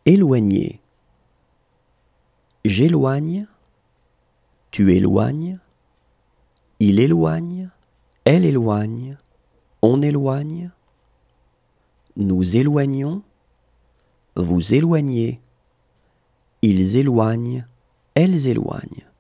Éloigner. J'éloigne, tu éloignes, il éloigne, elle éloigne, on éloigne, nous éloignons, vous éloignez, ils éloignent, elles éloignent.